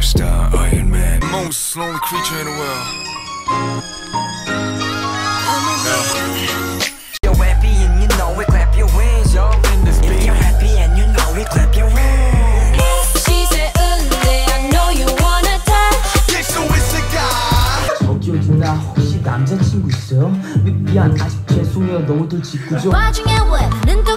superstar Iron Man, most lonely creature in the world. You're happy and you know it, clap your hands, yo. If you're happy and you know it, clap your hands. She said, I know you wanna touch. Jisoo is the guy. 저기요 누나 혹시 남자친구 있어요? 미안 아직 죄송해요 너무들 짓궂죠? 와중에 왜 눈